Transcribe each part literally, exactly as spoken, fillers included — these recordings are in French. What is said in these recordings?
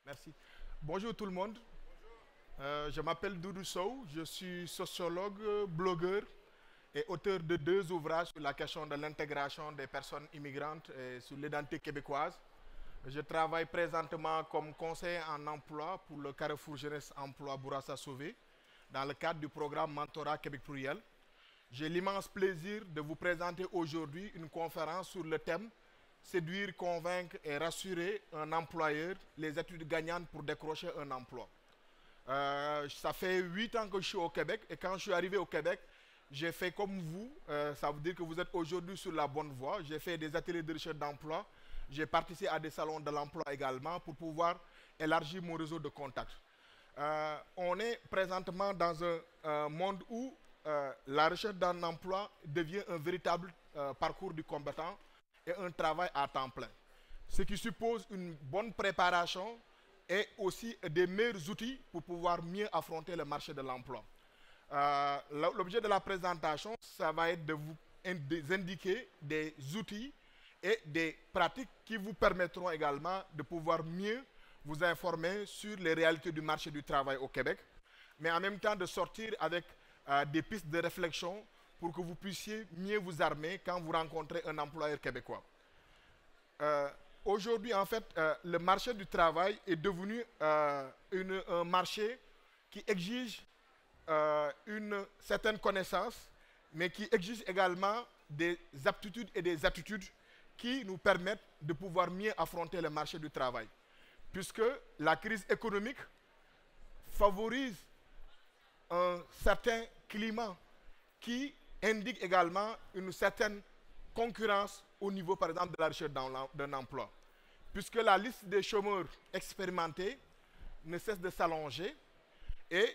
Merci. Bonjour tout le monde. Euh, je m'appelle Doudou Sow, je suis sociologue, blogueur et auteur de deux ouvrages sur la question de l'intégration des personnes immigrantes et sur l'identité québécoise. Je travaille présentement comme conseiller en emploi pour le Carrefour Jeunesse Emploi Bourassa Sauvé dans le cadre du programme Mentorat Québec Pluriel. J'ai l'immense plaisir de vous présenter aujourd'hui une conférence sur le thème Séduire, convaincre et rassurer un employeur, les études gagnantes pour décrocher un emploi. Euh, ça fait huit ans que je suis au Québec et quand je suis arrivé au Québec, j'ai fait comme vous, euh, ça veut dire que vous êtes aujourd'hui sur la bonne voie. J'ai fait des ateliers de recherche d'emploi, j'ai participé à des salons de l'emploi également pour pouvoir élargir mon réseau de contacts. Euh, on est présentement dans un euh, monde où euh, la recherche d'un emploi devient un véritable euh, parcours du combattant et un travail à temps plein. Ce qui suppose une bonne préparation et aussi des meilleurs outils pour pouvoir mieux affronter le marché de l'emploi. Euh, L'objet de la présentation, ça va être de vous indiquer des outils et des pratiques qui vous permettront également de pouvoir mieux vous informer sur les réalités du marché du travail au Québec, mais en même temps de sortir avec euh, des pistes de réflexion pour que vous puissiez mieux vous armer quand vous rencontrez un employeur québécois. Euh, Aujourd'hui, en fait, euh, le marché du travail est devenu euh, une, un marché qui exige euh, une certaine connaissance, mais qui exige également des aptitudes et des attitudes qui nous permettent de pouvoir mieux affronter le marché du travail. Puisque la crise économique favorise un certain climat qui indique également une certaine concurrence au niveau, par exemple, de la recherche d'un emploi. Puisque la liste des chômeurs expérimentés ne cesse de s'allonger et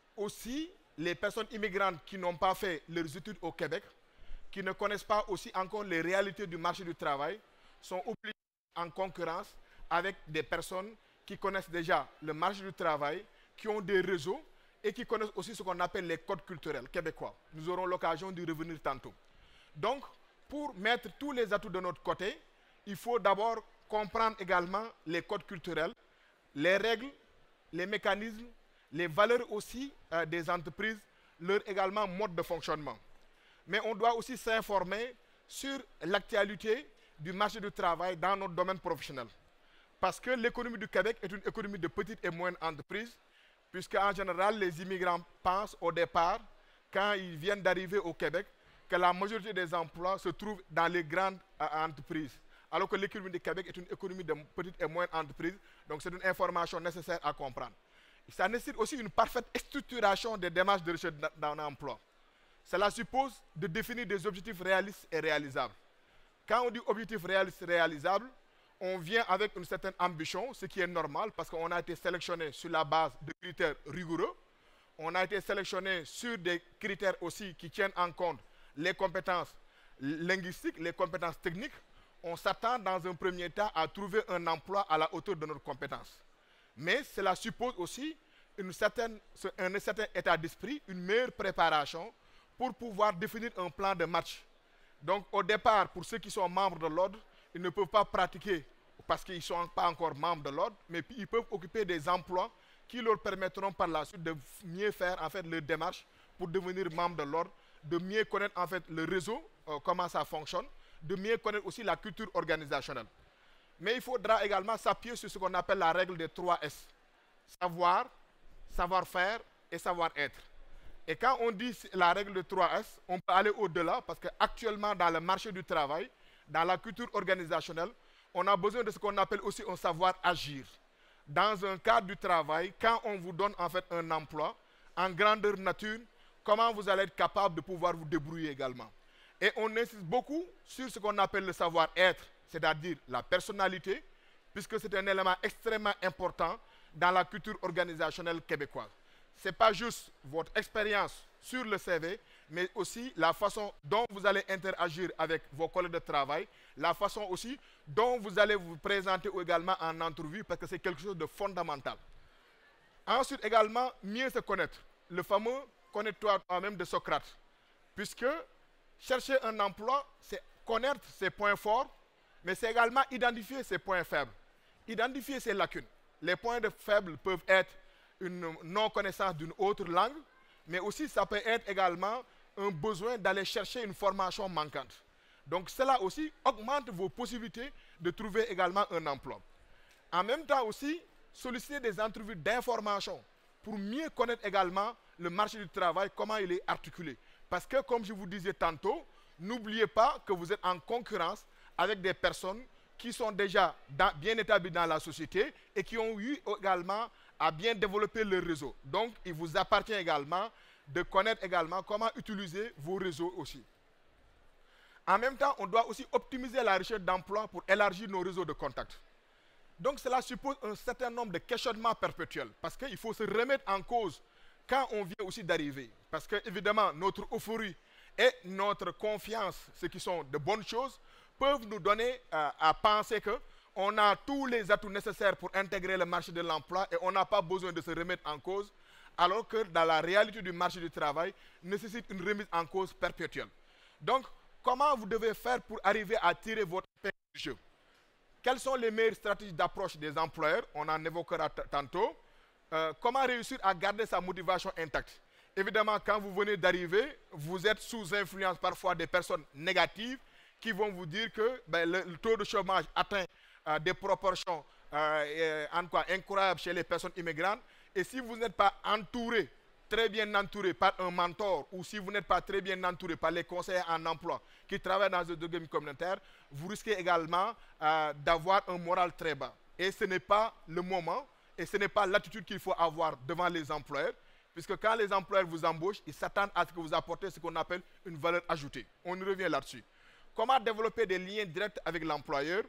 aussi les personnes immigrantes qui n'ont pas fait leurs études au Québec, qui ne connaissent pas aussi encore les réalités du marché du travail, sont obligées en concurrence avec des personnes qui connaissent déjà le marché du travail, qui ont des réseaux et qui connaissent aussi ce qu'on appelle les codes culturels québécois. Nous aurons l'occasion d'y revenir tantôt. Donc, pour mettre tous les atouts de notre côté, il faut d'abord comprendre également les codes culturels, les règles, les mécanismes, les valeurs aussi euh, des entreprises, leur également mode de fonctionnement. Mais on doit aussi s'informer sur l'actualité du marché du travail dans notre domaine professionnel. Parce que l'économie du Québec est une économie de petites et moyennes entreprises, puisque en général, les immigrants pensent au départ, quand ils viennent d'arriver au Québec, que la majorité des emplois se trouvent dans les grandes euh, entreprises. Alors que l'économie du Québec est une économie de petites et moyennes entreprises, donc c'est une information nécessaire à comprendre. Ça nécessite aussi une parfaite structuration des démarches de recherche d'un emploi. Cela suppose de définir des objectifs réalistes et réalisables. Quand on dit objectif réaliste et réalisable, on vient avec une certaine ambition, ce qui est normal parce qu'on a été sélectionné sur la base de critères rigoureux. On a été sélectionné sur des critères aussi qui tiennent en compte les compétences linguistiques, les compétences techniques. On s'attend dans un premier temps à trouver un emploi à la hauteur de notre compétence. Mais cela suppose aussi une certaine, un certain état d'esprit, une meilleure préparation pour pouvoir définir un plan de match. Donc au départ, pour ceux qui sont membres de l'ordre, ils ne peuvent pas pratiquer parce qu'ils ne sont pas encore membres de l'ordre, mais ils peuvent occuper des emplois qui leur permettront par la suite de mieux faire en fait leur démarche pour devenir membre de l'ordre, de mieux connaître en fait le réseau, euh, comment ça fonctionne, de mieux connaître aussi la culture organisationnelle. Mais il faudra également s'appuyer sur ce qu'on appelle la règle des trois S. Savoir, savoir-faire et savoir-être. Et quand on dit la règle de trois S, on peut aller au-delà parce qu'actuellement dans le marché du travail, dans la culture organisationnelle, on a besoin de ce qu'on appelle aussi un savoir-agir. Dans un cadre du travail, quand on vous donne en fait un emploi, en grandeur nature, comment vous allez être capable de pouvoir vous débrouiller également. Et on insiste beaucoup sur ce qu'on appelle le savoir-être, c'est-à-dire la personnalité, puisque c'est un élément extrêmement important dans la culture organisationnelle québécoise. Ce n'est pas juste votre expérience sur le C V, mais aussi la façon dont vous allez interagir avec vos collègues de travail, la façon aussi dont vous allez vous présenter également en entrevue, parce que c'est quelque chose de fondamental. Ensuite également, mieux se connaître. Le fameux « connais-toi toi-même » de Socrate, puisque chercher un emploi, c'est connaître ses points forts, mais c'est également identifier ses points faibles, identifier ses lacunes. les points de faible peuvent être une non-connaissance d'une autre langue, mais aussi ça peut être également un besoin d'aller chercher une formation manquante. Donc cela aussi augmente vos possibilités de trouver également un emploi. En même temps aussi, solliciter des entrevues d'information pour mieux connaître également le marché du travail, comment il est articulé. Parce que comme je vous disais tantôt, n'oubliez pas que vous êtes en concurrence avec des personnes qui sont déjà dans, bien établies dans la société et qui ont eu également à bien développer leur réseau. Donc, il vous appartient également de connaître également comment utiliser vos réseaux aussi. En même temps, on doit aussi optimiser la recherche d'emploi pour élargir nos réseaux de contacts. Donc, cela suppose un certain nombre de questionnements perpétuels parce qu'il faut se remettre en cause quand on vient aussi d'arriver. Parce que, évidemment, notre euphorie et notre confiance, ce qui sont de bonnes choses, peuvent nous donner euh, à penser qu'on a tous les atouts nécessaires pour intégrer le marché de l'emploi et on n'a pas besoin de se remettre en cause, alors que dans la réalité du marché du travail, nécessite une remise en cause perpétuelle. Donc, comment vous devez faire pour arriver à tirer votre épingle du jeu? Quelles sont les meilleures stratégies d'approche des employeurs? On en évoquera tantôt. Euh, comment réussir à garder sa motivation intacte? Évidemment, quand vous venez d'arriver, vous êtes sous influence parfois des personnes négatives qui vont vous dire que ben, le, le taux de chômage atteint euh, des proportions euh, en quoi, incroyables chez les personnes immigrantes. Et si vous n'êtes pas entouré, très bien entouré par un mentor, ou si vous n'êtes pas très bien entouré par les conseillers en emploi qui travaillent dans le domaine communautaire, vous risquez également euh, d'avoir un moral très bas. Et ce n'est pas le moment, et ce n'est pas l'attitude qu'il faut avoir devant les employeurs, puisque quand les employeurs vous embauchent, ils s'attendent à ce que vous apportez ce qu'on appelle une valeur ajoutée. On y revient là-dessus. Comment développer des liens directs avec l'employeur?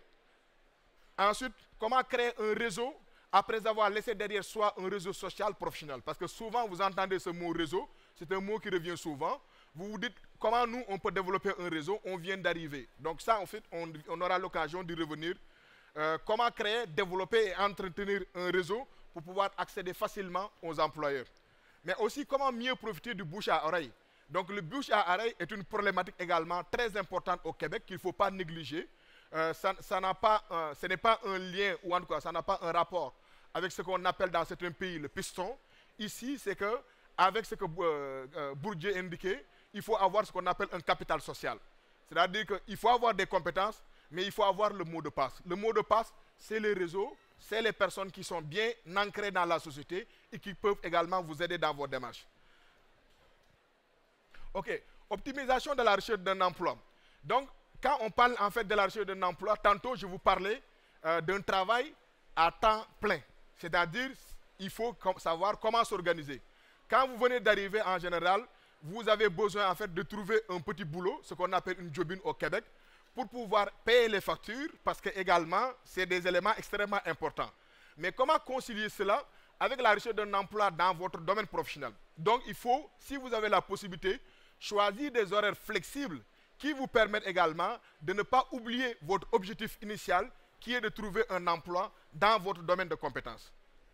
Ensuite, comment créer un réseau après avoir laissé derrière soi un réseau social professionnel? Parce que souvent, vous entendez ce mot réseau, c'est un mot qui revient souvent. Vous vous dites, comment nous, on peut développer un réseau? On vient d'arriver. Donc ça, en fait, on, on aura l'occasion d'y revenir. Euh, comment créer, développer et entretenir un réseau pour pouvoir accéder facilement aux employeurs? Mais aussi, comment mieux profiter du bouche à oreille? Donc le bouche à oreille est une problématique également très importante au Québec qu'il ne faut pas négliger. Euh, ça, ça n'a pas, euh, ce n'est pas un lien ou en tout cas, ça n'a pas un rapport avec ce qu'on appelle dans certains pays le piston. Ici, c'est que avec ce que euh, euh, Bourdieu indiquait, il faut avoir ce qu'on appelle un capital social. C'est-à-dire qu'il faut avoir des compétences, mais il faut avoir le mot de passe. Le mot de passe, c'est les réseaux, c'est les personnes qui sont bien ancrées dans la société et qui peuvent également vous aider dans vos démarches. Ok, optimisation de la recherche d'un emploi. Donc, quand on parle en fait de la recherche d'un emploi, tantôt je vous parlais euh, d'un travail à temps plein. C'est-à-dire, il faut com- savoir comment s'organiser. Quand vous venez d'arriver en général, vous avez besoin en fait de trouver un petit boulot, ce qu'on appelle une jobine au Québec, pour pouvoir payer les factures, parce que également, c'est des éléments extrêmement importants. Mais comment concilier cela avec la recherche d'un emploi dans votre domaine professionnel? Donc, il faut, si vous avez la possibilité, choisir des horaires flexibles qui vous permettent également de ne pas oublier votre objectif initial qui est de trouver un emploi dans votre domaine de compétences.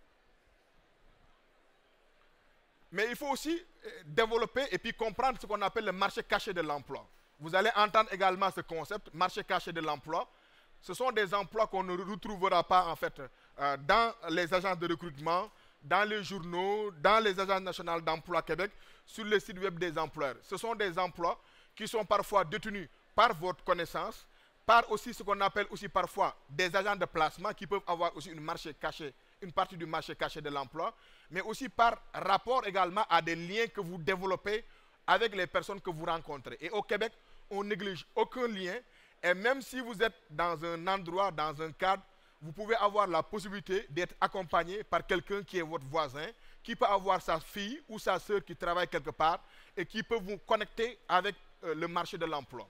Mais il faut aussi développer et puis comprendre ce qu'on appelle le marché caché de l'emploi. Vous allez entendre également ce concept, marché caché de l'emploi. Ce sont des emplois qu'on ne retrouvera pas en fait euh, dans les agences de recrutement, dans les journaux, dans les agences nationales d'emploi Québec, sur les sites web des employeurs. Ce sont des emplois qui sont parfois détenus par votre connaissance, par aussi ce qu'on appelle aussi parfois des agents de placement qui peuvent avoir aussi une, marché caché, une partie du marché caché de l'emploi, mais aussi par rapport également à des liens que vous développez avec les personnes que vous rencontrez. Et au Québec, on néglige aucun lien, et même si vous êtes dans un endroit, dans un cadre, vous pouvez avoir la possibilité d'être accompagné par quelqu'un qui est votre voisin, qui peut avoir sa fille ou sa sœur qui travaille quelque part et qui peut vous connecter avec euh, le marché de l'emploi.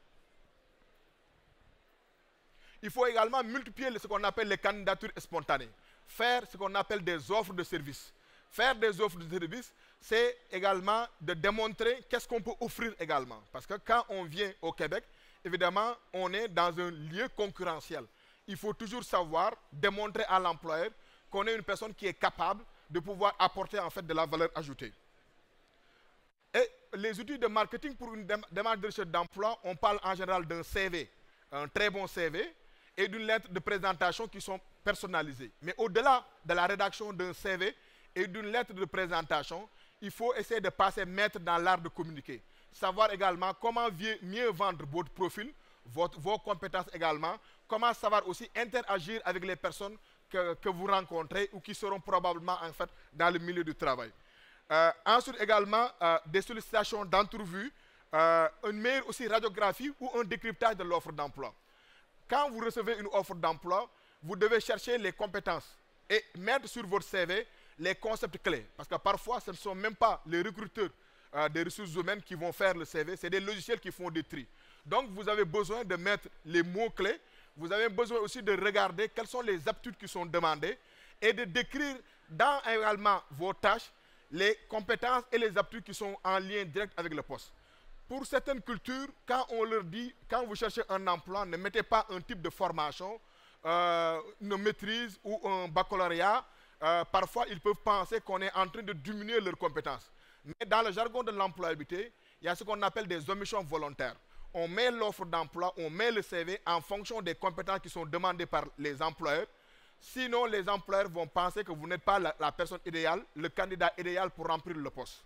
Il faut également multiplier ce qu'on appelle les candidatures spontanées. Faire ce qu'on appelle des offres de services. Faire des offres de services, c'est également de démontrer qu'est-ce qu'on peut offrir également. Parce que quand on vient au Québec, évidemment, on est dans un lieu concurrentiel. Il faut toujours savoir démontrer à l'employeur qu'on est une personne qui est capable de pouvoir apporter en fait de la valeur ajoutée. Et les outils de marketing pour une démarche de recherche d'emploi, on parle en général d'un C V, un très bon C V, et d'une lettre de présentation qui sont personnalisé. Mais au-delà de la rédaction d'un C V et d'une lettre de présentation, il faut essayer de passer maître dans l'art de communiquer. Savoir également comment mieux vendre votre profil, votre, vos compétences également, comment savoir aussi interagir avec les personnes que, que vous rencontrez ou qui seront probablement en fait dans le milieu du travail. Euh, ensuite également, euh, des sollicitations d'entrevue, euh, une meilleure aussi radiographie ou un décryptage de l'offre d'emploi. Quand vous recevez une offre d'emploi, vous devez chercher les compétences et mettre sur votre C V les concepts clés. Parce que parfois, ce ne sont même pas les recruteurs euh, des ressources humaines qui vont faire le C V, c'est des logiciels qui font des tri. Donc, vous avez besoin de mettre les mots-clés. Vous avez besoin aussi de regarder quelles sont les aptitudes qui sont demandées et de décrire dans également vos tâches les compétences et les aptitudes qui sont en lien direct avec le poste. Pour certaines cultures, quand on leur dit, quand vous cherchez un emploi, ne mettez pas un type de formation, euh, une maîtrise ou un baccalauréat. Euh, parfois, ils peuvent penser qu'on est en train de diminuer leurs compétences. Mais dans le jargon de l'employabilité, il y a ce qu'on appelle des omissions volontaires. On met l'offre d'emploi, on met le C V en fonction des compétences qui sont demandées par les employeurs. Sinon, les employeurs vont penser que vous n'êtes pas la, la personne idéale, le candidat idéal pour remplir le poste.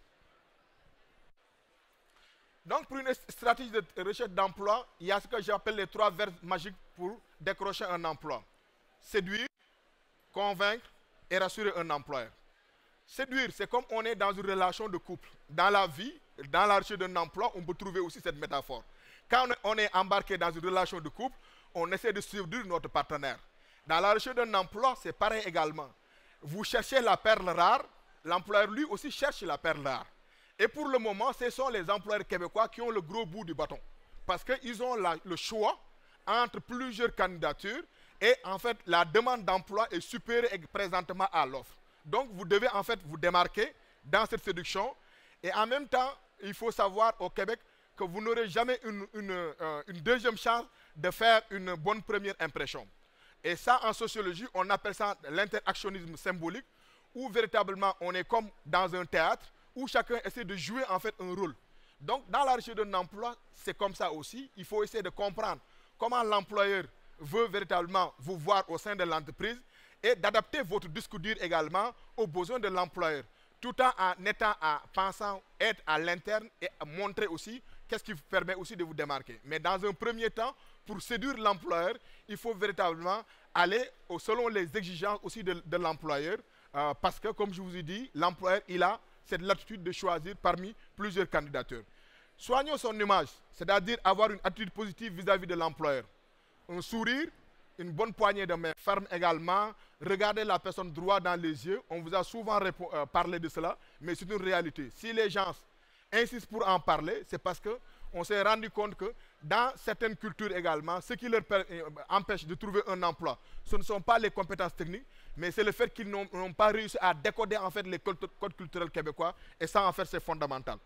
Donc, pour une stratégie de recherche d'emploi, il y a ce que j'appelle les trois verbes magiques pour décrocher un emploi. Séduire, convaincre et rassurer un employeur. Séduire, c'est comme on est dans une relation de couple. Dans la vie, dans la recherche d'un emploi, on peut trouver aussi cette métaphore. Quand on est embarqué dans une relation de couple, on essaie de séduire notre partenaire. Dans la recherche d'un emploi, c'est pareil également. Vous cherchez la perle rare, l'employeur lui aussi cherche la perle rare. Et pour le moment, ce sont les employeurs québécois qui ont le gros bout du bâton. Parce qu'ils ont la, le choix entre plusieurs candidatures et en fait, la demande d'emploi est supérieure présentement à l'offre. Donc, vous devez en fait vous démarquer dans cette séduction. Et en même temps, il faut savoir au Québec que vous n'aurez jamais une, une, euh, une deuxième chance de faire une bonne première impression. Et ça, en sociologie, on appelle ça l'interactionnisme symbolique, où véritablement on est comme dans un théâtre, où chacun essaie de jouer en fait un rôle. Donc, dans la recherche d'un emploi, c'est comme ça aussi. Il faut essayer de comprendre comment l'employeur veut véritablement vous voir au sein de l'entreprise et d'adapter votre discours également aux besoins de l'employeur, tout en étant en pensant être à l'interne et montrer aussi qu'est-ce qui vous permet aussi de vous démarquer. Mais dans un premier temps, pour séduire l'employeur, il faut véritablement aller au, selon les exigences aussi de, de l'employeur, euh, parce que, comme je vous ai dit, l'employeur, il a cette latitude de choisir parmi plusieurs candidatures. Soignons son image, c'est-à-dire avoir une attitude positive vis-à-vis de l'employeur. Un sourire, une bonne poignée de main ferme également, regardez la personne droit dans les yeux. On vous a souvent euh, parlé de cela, mais c'est une réalité. Si les gens insistent pour en parler, c'est parce qu'on s'est rendu compte que dans certaines cultures également, ce qui leur empêche de trouver un emploi, ce ne sont pas les compétences techniques, mais c'est le fait qu'ils n'ont pas réussi à décoder en fait les codes culturels québécois, et ça en fait c'est fondamental.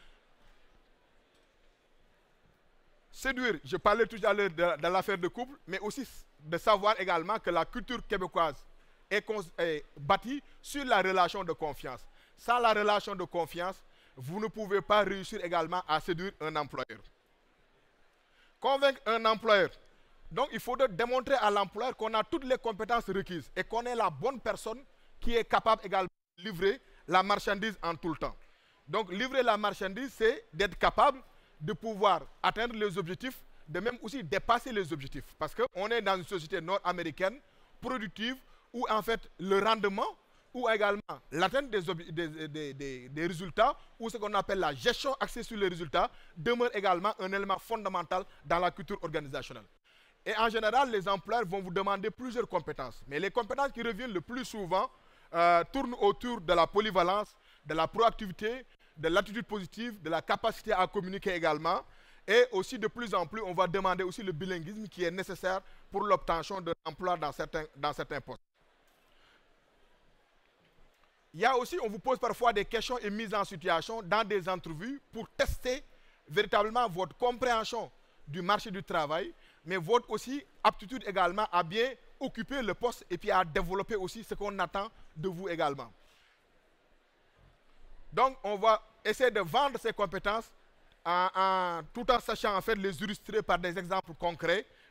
Séduire, je parlais tout à l'heure de, de l'affaire de couple, mais aussi de savoir également que la culture québécoise est, est bâtie sur la relation de confiance. Sans la relation de confiance, vous ne pouvez pas réussir également à séduire un employeur. Convaincre un employeur. Donc, il faudrait démontrer à l'employeur qu'on a toutes les compétences requises et qu'on est la bonne personne qui est capable également de livrer la marchandise en tout le temps. Donc, livrer la marchandise, c'est d'être capable de pouvoir atteindre les objectifs, de même aussi dépasser les objectifs. Parce qu'on est dans une société nord-américaine, productive, où en fait le rendement, ou également l'atteinte des, des, des, des, des résultats, ou ce qu'on appelle la gestion axée sur les résultats, demeure également un élément fondamental dans la culture organisationnelle. Et en général, les employeurs vont vous demander plusieurs compétences. Mais les compétences qui reviennent le plus souvent euh, tournent autour de la polyvalence, de la proactivité, de l'attitude positive, de la capacité à communiquer également. Et aussi, de plus en plus, on va demander aussi le bilinguisme qui est nécessaire pour l'obtention d'un emploi dans certains, dans certains postes. Il y a aussi, on vous pose parfois des questions et mises en situation dans des entrevues pour tester véritablement votre compréhension du marché du travail, mais votre aussi aptitude également à bien occuper le poste et puis à développer aussi ce qu'on attend de vous également. Donc, on va essayer de vendre ces compétences en, en, tout en sachant en fait les illustrer par des exemples concrets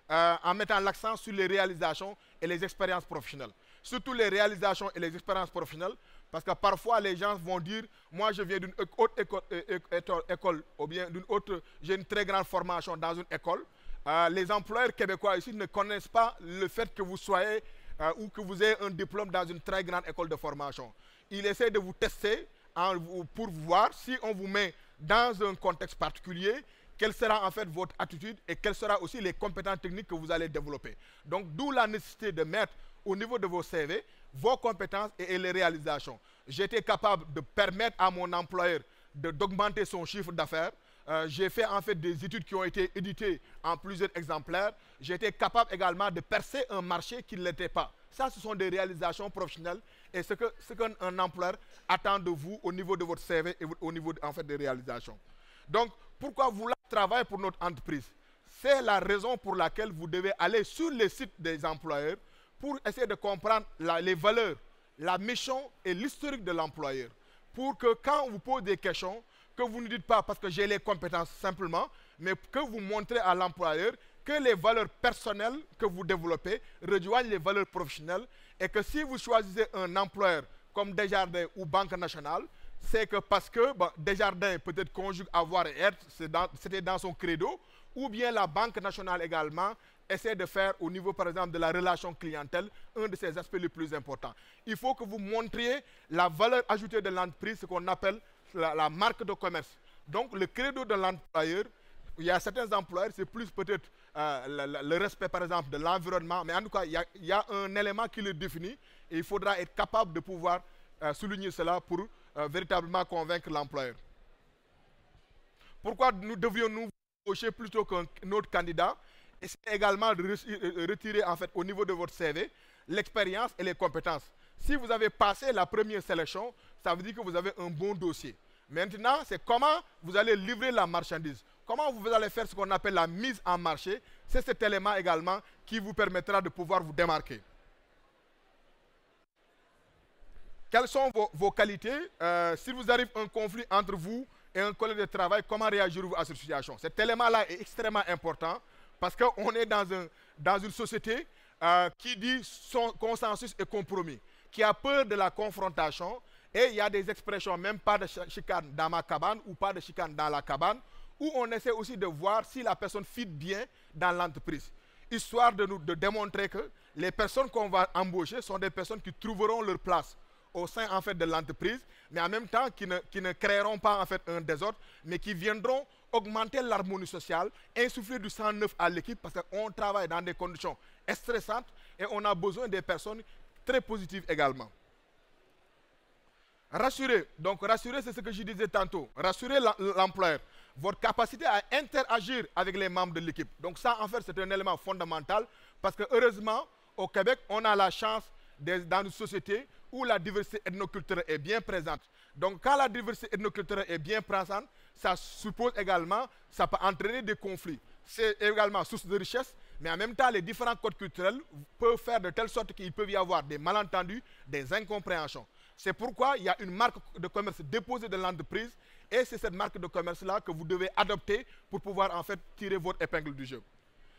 euh, en mettant l'accent sur les réalisations et les expériences professionnelles. Surtout les réalisations et les expériences professionnelles, parce que parfois les gens vont dire, moi je viens d'une haute école, école, école ou bien d'une autre, j'ai une très grande formation dans une école. Euh, les employeurs québécois ici ne connaissent pas le fait que vous soyez euh, ou que vous ayez un diplôme dans une très grande école de formation. Ils essaient de vous tester en, pour voir si on vous met dans un contexte particulier, quelle sera en fait votre attitude et quelles seront aussi les compétences techniques que vous allez développer. Donc d'où la nécessité de mettre au niveau de vos C V vos compétences et, et les réalisations. J'ai été capable de permettre à mon employeur d'augmenter son chiffre d'affaires. Euh, j'ai fait en fait des études qui ont été éditées en plusieurs exemplaires. J'ai été capable également de percer un marché qui ne l'était pas. Ça, ce sont des réalisations professionnelles et ce que ce qu'un employeur attend de vous au niveau de votre C V et au niveau en fait des réalisations. Donc, pourquoi vouloir travailler pour notre entreprise? C'est la raison pour laquelle vous devez aller sur les sites des employeurs pour essayer de comprendre la, les valeurs, la mission et l'historique de l'employeur. Pour que quand on vous pose des questions, que vous ne dites pas parce que j'ai les compétences simplement, mais que vous montrez à l'employeur que les valeurs personnelles que vous développez rejoignent les valeurs professionnelles et que si vous choisissez un employeur comme Desjardins ou Banque Nationale, c'est que parce que bon, Desjardins peut-être conjugue avoir et être, c'était dans, dans son credo, ou bien la Banque Nationale également essaie de faire au niveau par exemple de la relation clientèle un de ses aspects les plus importants. Il faut que vous montriez la valeur ajoutée de l'entreprise, ce qu'on appelle la, la marque de commerce. Donc le credo de l'employeur, il y a certains employeurs, c'est plus peut-être euh, le, le respect par exemple de l'environnement, mais en tout cas il y, a, il y a un élément qui le définit et il faudra être capable de pouvoir euh, souligner cela pour euh, véritablement convaincre l'employeur. Pourquoi nous devrions-nous cocher plutôt qu'un autre candidat? Et c'est également de retirer en fait au niveau de votre C V l'expérience et les compétences. Si vous avez passé la première sélection, ça veut dire que vous avez un bon dossier. Maintenant, c'est comment vous allez livrer la marchandise. Comment vous allez faire ce qu'on appelle la mise en marché. C'est cet élément également qui vous permettra de pouvoir vous démarquer. Quelles sont vos, vos qualités? euh, Si vous arrive un conflit entre vous et un collègue de travail, comment réagirez-vous à cette situation? Cet élément-là est extrêmement important. Parce qu'on est dans, un, dans une société euh, qui dit son consensus et compromis, qui a peur de la confrontation, et il y a des expressions, même pas de chicane dans ma cabane ou pas de chicane dans la cabane, où on essaie aussi de voir si la personne fit bien dans l'entreprise, histoire de nous de démontrer que les personnes qu'on va embaucher sont des personnes qui trouveront leur place au sein en fait de l'entreprise, mais en même temps qui ne, qui ne créeront pas en fait un désordre, mais qui viendront augmenter l'harmonie sociale, insuffler du sang neuf à l'équipe parce qu'on travaille dans des conditions stressantes et on a besoin des personnes très positives également. Rassurer, donc rassurer c'est ce que je disais tantôt, rassurer l'employeur, votre capacité à interagir avec les membres de l'équipe. Donc ça en fait c'est un élément fondamental parce que heureusement au Québec on a la chance d'être dans une société où la diversité ethnoculturelle est bien présente. Donc quand la diversité ethnoculturelle est bien présente, ça suppose également, ça peut entraîner des conflits. C'est également source de richesse, mais en même temps, les différents codes culturels peuvent faire de telle sorte qu'il peut y avoir des malentendus, des incompréhensions. C'est pourquoi il y a une marque de commerce déposée de l'entreprise et c'est cette marque de commerce-là que vous devez adopter pour pouvoir en fait tirer votre épingle du jeu.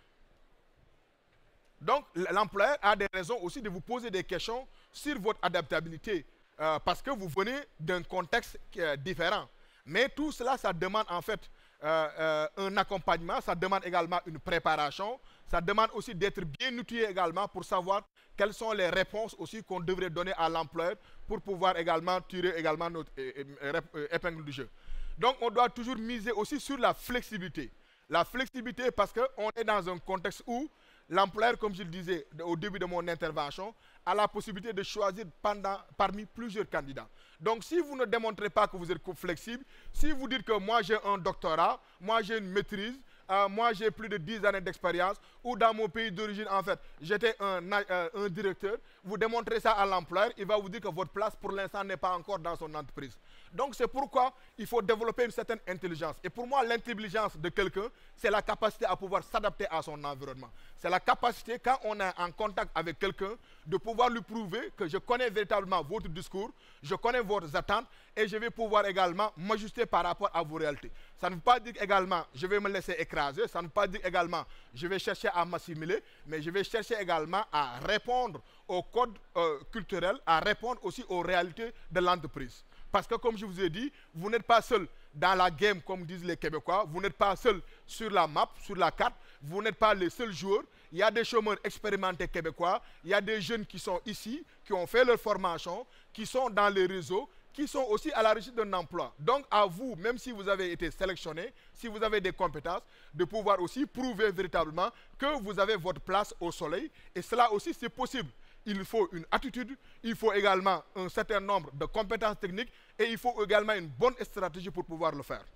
Donc, l'employeur a des raisons aussi de vous poser des questions sur votre adaptabilité euh, parce que vous venez d'un contexte euh, différent. Mais tout cela, ça demande en fait euh, euh, un accompagnement, ça demande également une préparation, ça demande aussi d'être bien outillé également pour savoir quelles sont les réponses aussi qu'on devrait donner à l'employeur pour pouvoir également tirer également notre épingle du jeu. Donc, on doit toujours miser aussi sur la flexibilité. La flexibilité parce qu'on est dans un contexte où l'employeur, comme je le disais au début de mon intervention, a la possibilité de choisir pendant, parmi plusieurs candidats. Donc, si vous ne démontrez pas que vous êtes flexible, si vous dites que moi j'ai un doctorat, moi j'ai une maîtrise, euh, moi j'ai plus de dix années d'expérience, ou dans mon pays d'origine, en fait, j'étais un, euh, un directeur, vous démontrez ça à l'employeur, il va vous dire que votre place pour l'instant n'est pas encore dans son entreprise. Donc, c'est pourquoi il faut développer une certaine intelligence. Et pour moi, l'intelligence de quelqu'un, c'est la capacité à pouvoir s'adapter à son environnement. C'est la capacité, quand on est en contact avec quelqu'un, de pouvoir lui prouver que je connais véritablement votre discours, je connais vos attentes et je vais pouvoir également m'ajuster par rapport à vos réalités. Ça ne veut pas dire également je vais me laisser écraser, ça ne veut pas dire également je vais chercher à m'assimiler, mais je vais chercher également à répondre au code euh, culturel, à répondre aussi aux réalités de l'entreprise. Parce que comme je vous ai dit, vous n'êtes pas seul dans la game, comme disent les Québécois, vous n'êtes pas seul sur la map, sur la carte, vous n'êtes pas les seuls joueurs. Il y a des chômeurs expérimentés québécois, il y a des jeunes qui sont ici, qui ont fait leur formation, qui sont dans les réseaux, qui sont aussi à la recherche d'un emploi. Donc à vous, même si vous avez été sélectionné, si vous avez des compétences, de pouvoir aussi prouver véritablement que vous avez votre place au soleil. Et cela aussi, c'est possible. Il faut une attitude, il faut également un certain nombre de compétences techniques et il faut également une bonne stratégie pour pouvoir le faire.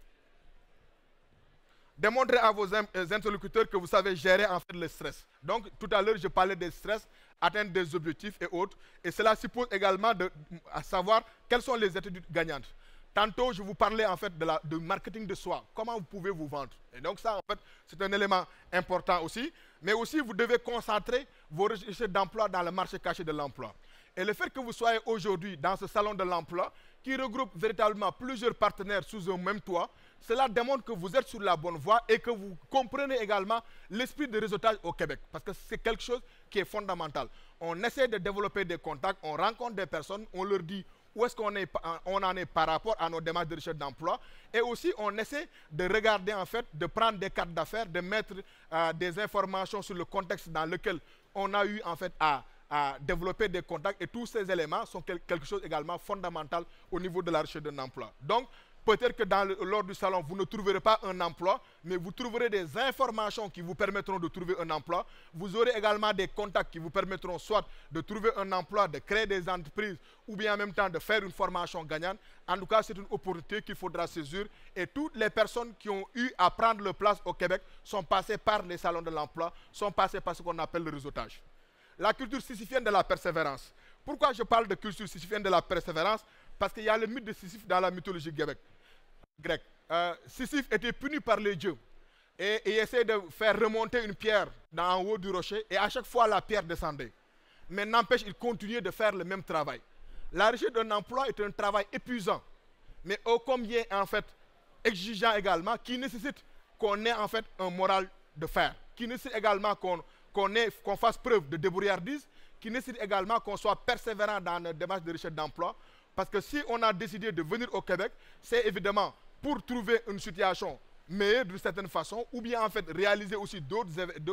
Démontrez à vos interlocuteurs que vous savez gérer en fait le stress. Donc tout à l'heure, je parlais des stress, atteindre des objectifs et autres. Et cela suppose également de à savoir quelles sont les attitudes gagnantes. Tantôt, je vous parlais en fait de la, de marketing de soi. Comment vous pouvez vous vendre. Et donc ça, en fait, c'est un élément important aussi. Mais aussi, vous devez concentrer vos recherches d'emploi dans le marché caché de l'emploi. Et le fait que vous soyez aujourd'hui dans ce salon de l'emploi, qui regroupe véritablement plusieurs partenaires sous un même toit, cela démontre que vous êtes sur la bonne voie et que vous comprenez également l'esprit de réseautage au Québec. Parce que c'est quelque chose qui est fondamental. On essaie de développer des contacts, on rencontre des personnes, on leur dit où est-ce qu'on est, on en est par rapport à nos démarches de recherche d'emploi. Et aussi, on essaie de regarder, en fait, de prendre des cartes d'affaires, de mettre euh, des informations sur le contexte dans lequel on a eu, en fait, à, à développer des contacts. Et tous ces éléments sont quelque chose également fondamental au niveau de la recherche d'un emploi. Donc, peut-être que dans le, lors du salon, vous ne trouverez pas un emploi, mais vous trouverez des informations qui vous permettront de trouver un emploi. Vous aurez également des contacts qui vous permettront soit de trouver un emploi, de créer des entreprises, ou bien en même temps de faire une formation gagnante. En tout cas, c'est une opportunité qu'il faudra saisir. Et toutes les personnes qui ont eu à prendre leur place au Québec sont passées par les salons de l'emploi, sont passées par ce qu'on appelle le réseautage. La culture sisyphienne de la persévérance. Pourquoi je parle de culture sisyphienne de la persévérance? Parce qu'il y a le mythe de Sisyphe dans la mythologie grecque. Grec. Euh, Sisyphe était puni par les dieux et, et essayait de faire remonter une pierre dans, en haut du rocher et à chaque fois la pierre descendait. Mais n'empêche, il continuait de faire le même travail. La recherche d'un emploi est un travail épuisant, mais ô combien en fait exigeant également, qui nécessite qu'on ait en fait un moral de fer, qui nécessite également qu'on qu'on qu'on fasse preuve de débrouillardise, qui nécessite également qu'on soit persévérant dans notre démarche de recherche d'emploi. Parce que si on a décidé de venir au Québec, c'est évidemment pour trouver une situation meilleure d'une certaine façon, ou bien en fait réaliser aussi d'autres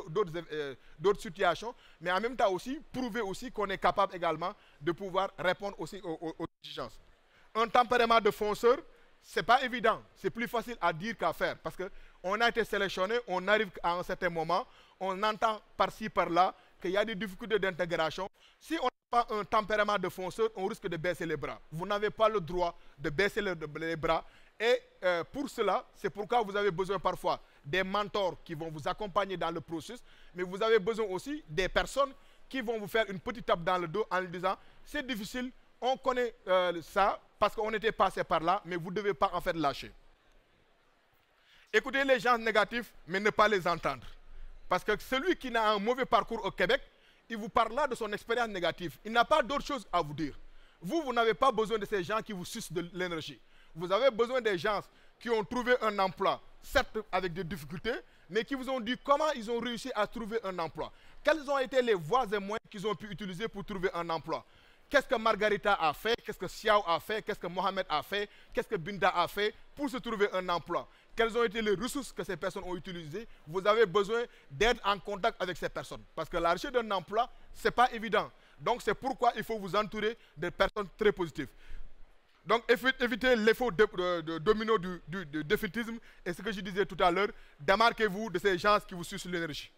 euh, situations, mais en même temps aussi prouver aussi qu'on est capable également de pouvoir répondre aussi aux, aux, aux exigences. Un tempérament de fonceur, c'est pas évident, c'est plus facile à dire qu'à faire, parce qu'on a été sélectionné, on arrive à un certain moment, on entend par-ci par-là qu'il y a des difficultés d'intégration. Si on n'a pas un tempérament de fonceur, on risque de baisser les bras. Vous n'avez pas le droit de baisser les, les bras. Et euh, pour cela, c'est pourquoi vous avez besoin parfois des mentors qui vont vous accompagner dans le processus, mais vous avez besoin aussi des personnes qui vont vous faire une petite tape dans le dos en lui disant « c'est difficile, on connaît euh, ça parce qu'on était passé par là, mais vous ne devez pas en fait lâcher ». Écoutez les gens négatifs, mais ne pas les entendre. Parce que celui qui n'a un mauvais parcours au Québec, il vous parle là de son expérience négative. Il n'a pas d'autre chose à vous dire. Vous, vous n'avez pas besoin de ces gens qui vous sucent de l'énergie. Vous avez besoin des gens qui ont trouvé un emploi, certes avec des difficultés, mais qui vous ont dit comment ils ont réussi à trouver un emploi. Quelles ont été les voies et moyens qu'ils ont pu utiliser pour trouver un emploi. Qu'est-ce que Margarita a fait, qu'est-ce que Xiao a fait, qu'est-ce que Mohamed a fait, qu'est-ce que Binda a fait pour se trouver un emploi. Quelles ont été les ressources que ces personnes ont utilisées. Vous avez besoin d'être en contact avec ces personnes. Parce que la recherche d'un emploi, ce n'est pas évident. Donc c'est pourquoi il faut vous entourer de personnes très positives. Donc évitez l'effet de, de, de domino du, du, du défaitisme. Et ce que je disais tout à l'heure, démarquez-vous de ces gens qui vous sucent l'énergie.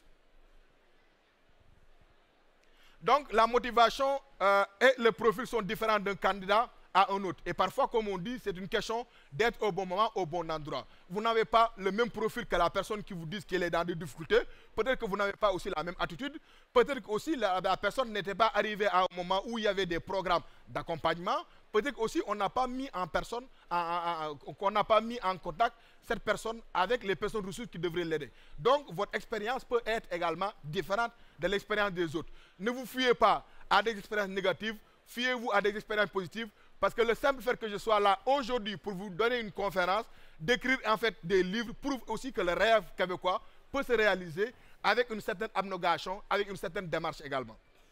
Donc la motivation euh, et le profil sont différents d'un candidat à un autre. Et parfois, comme on dit, c'est une question d'être au bon moment, au bon endroit. Vous n'avez pas le même profil que la personne qui vous dit qu'elle est dans des difficultés. Peut-être que vous n'avez pas aussi la même attitude. Peut-être que aussi la, la personne n'était pas arrivée à un moment où il y avait des programmes d'accompagnement. Peut-être aussi on n'a pas mis en personne, qu'on n'a pas mis en contact cette personne avec les personnes ressources qui devraient l'aider. Donc, votre expérience peut être également différente de l'expérience des autres. Ne vous fiez pas à des expériences négatives, fiez-vous à des expériences positives. Parce que le simple fait que je sois là aujourd'hui pour vous donner une conférence, d'écrire en fait des livres, prouve aussi que le rêve québécois peut se réaliser avec une certaine abnégation, avec une certaine démarche également.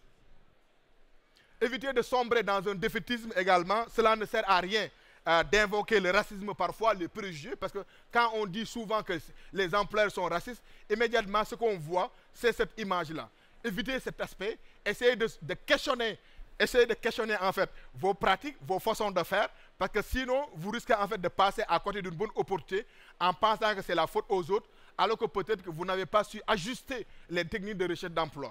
Éviter de sombrer dans un défaitisme également, cela ne sert à rien euh, d'invoquer le racisme parfois, les préjugés, parce que quand on dit souvent que les employeurs sont racistes, immédiatement ce qu'on voit, c'est cette image-là. Éviter cet aspect, essayer de, de questionner, essayer de questionner en fait vos pratiques, vos façons de faire, parce que sinon vous risquez en fait de passer à côté d'une bonne opportunité en pensant que c'est la faute aux autres, alors que peut-être que vous n'avez pas su ajuster les techniques de recherche d'emploi.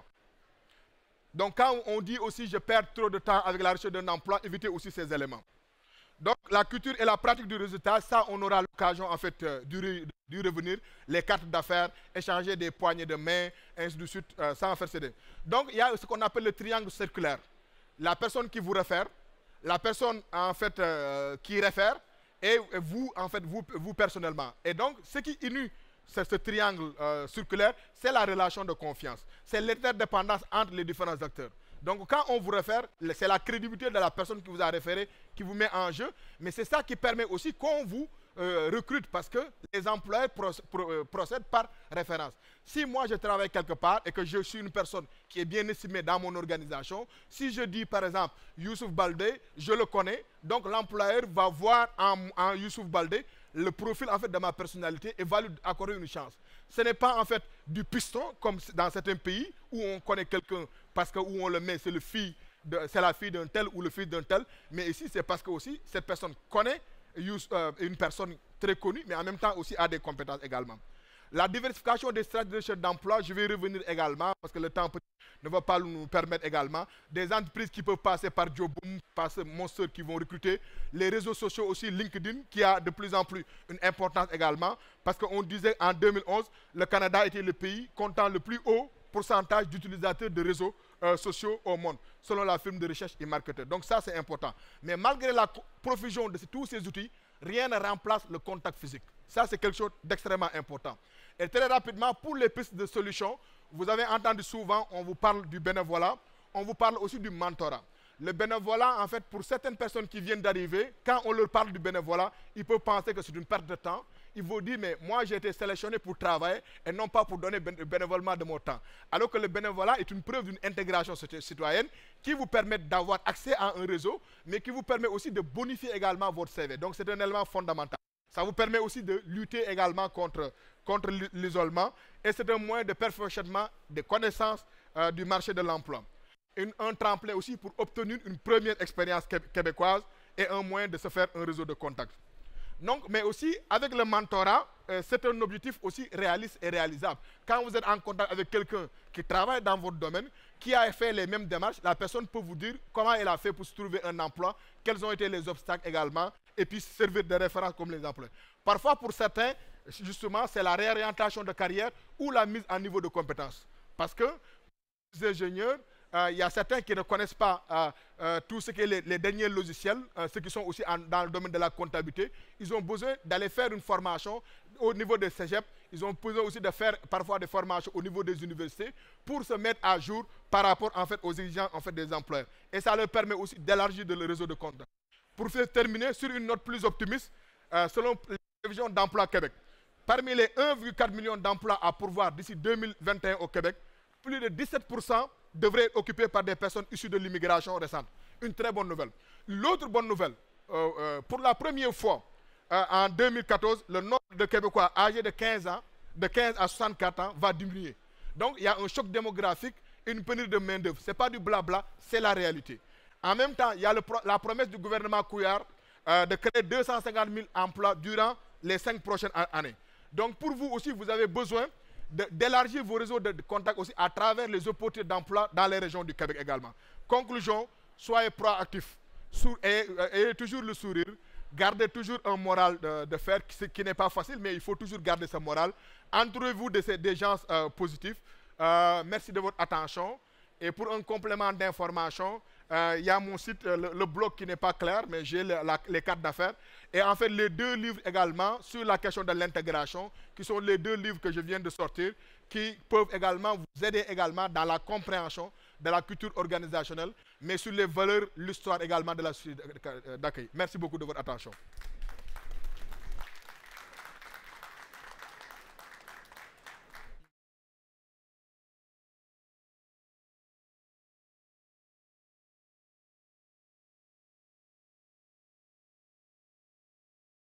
Donc quand on dit aussi je perds trop de temps avec la recherche d'un emploi, évitez aussi ces éléments. Donc la culture et la pratique du résultat, ça on aura l'occasion en fait euh, d'y revenir, les cartes d'affaires, échanger des poignées de main, ainsi de suite, euh, sans faire céder. Donc il y a ce qu'on appelle le triangle circulaire. La personne qui vous réfère, la personne en fait euh, qui réfère, et vous en fait vous, vous personnellement. Et donc ce qui unit ce, ce triangle euh, circulaire, c'est la relation de confiance. C'est l'interdépendance entre les différents acteurs. Donc quand on vous réfère, c'est la crédibilité de la personne qui vous a référé qui vous met en jeu, mais c'est ça qui permet aussi qu'on vous euh, recrute parce que les employeurs procèdent par référence. Si moi je travaille quelque part et que je suis une personne qui est bien estimée dans mon organisation, si je dis par exemple Youssouf Baldé, je le connais, donc l'employeur va voir en, en Youssouf Baldé le profil en fait de ma personnalité et va lui accorder une chance. Ce n'est pas en fait du piston comme dans certains pays où on connaît quelqu'un parce que où on le met, c'est le fille c'est la fille d'un tel ou le fils d'un tel, mais ici c'est parce que aussi cette personne connaît une personne très connue, mais en même temps aussi a des compétences également. La diversification des stratégies de recherche d'emploi, je vais revenir également, parce que le temps ne va pas nous permettre également, des entreprises qui peuvent passer par Jobboom, par ce Monster qui vont recruter, les réseaux sociaux aussi, LinkedIn, qui a de plus en plus une importance également, parce qu'on disait en deux mille onze, le Canada était le pays comptant le plus haut pourcentage d'utilisateurs de réseaux euh, sociaux au monde, selon la firme de recherche et marketeur. Donc ça, c'est important. Mais malgré la profusion de tous ces outils, rien ne remplace le contact physique. Ça, c'est quelque chose d'extrêmement important. Et très rapidement, pour les pistes de solutions, vous avez entendu souvent, on vous parle du bénévolat, on vous parle aussi du mentorat. Le bénévolat, en fait, pour certaines personnes qui viennent d'arriver, quand on leur parle du bénévolat, ils peuvent penser que c'est une perte de temps. Ils vont dire, mais moi j'ai été sélectionné pour travailler et non pas pour donner bénévolement de mon temps. Alors que le bénévolat est une preuve d'une intégration citoyenne qui vous permet d'avoir accès à un réseau, mais qui vous permet aussi de bonifier également votre C V. Donc c'est un élément fondamental. Ça vous permet aussi de lutter également contre, contre l'isolement et c'est un moyen de perfectionnement des connaissances euh, du marché de l'emploi. Un tremplin aussi pour obtenir une première expérience québécoise et un moyen de se faire un réseau de contacts. Donc, mais aussi, avec le mentorat, euh, c'est un objectif aussi réaliste et réalisable. Quand vous êtes en contact avec quelqu'un qui travaille dans votre domaine, qui a fait les mêmes démarches, la personne peut vous dire comment elle a fait pour se trouver un emploi, quels ont été les obstacles également, et puis servir de référence comme les emplois. Parfois, pour certains, justement, c'est la réorientation de carrière ou la mise à niveau de compétences. Parce que les ingénieurs, il euh, y a certains qui ne connaissent pas euh, euh, tout ce qui est les, les derniers logiciels, euh, ceux qui sont aussi en, dans le domaine de la comptabilité. Ils ont besoin d'aller faire une formation au niveau des cégep. Ils ont besoin aussi de faire parfois des formations au niveau des universités pour se mettre à jour par rapport en fait, aux exigences en fait, des employeurs. Et ça leur permet aussi d'élargir le réseau de contacts. Pour faire terminer sur une note plus optimiste, euh, selon les prévisions d'emploi Québec, parmi les un virgule quatre million d'emplois à pourvoir d'ici deux mille vingt et un au Québec, plus de dix-sept pour cent devraient être occupés par des personnes issues de l'immigration récente. Une très bonne nouvelle. L'autre bonne nouvelle, euh, euh, pour la première fois, euh, en deux mille quatorze, le nombre de Québécois âgés de quinze ans, de quinze à soixante-quatre ans va diminuer. Donc il y a un choc démographique, une pénurie de main-d'œuvre. Ce n'est pas du blabla, c'est la réalité. En même temps, il y a le pro la promesse du gouvernement Couillard euh, de créer deux cent cinquante mille emplois durant les cinq prochaines années. Donc pour vous aussi, vous avez besoin d'élargir vos réseaux de contacts aussi à travers les opportunités d'emploi dans les régions du Québec également. Conclusion, soyez proactifs, ayez toujours le sourire, gardez toujours un moral de, de fer qui, qui n'est pas facile, mais il faut toujours garder ce moral. Entourez-vous de ces, des gens euh, positifs. Euh, merci de votre attention. Et pour un complément d'information, euh, il y a mon site, euh, le, le blog qui n'est pas clair, mais j'ai le, les cartes d'affaires. Et en fait, les deux livres également sur la question de l'intégration, qui sont les deux livres que je viens de sortir, qui peuvent également vous aider également dans la compréhension de la culture organisationnelle, mais sur les valeurs, l'histoire également de la société d'accueil. Merci beaucoup de votre attention.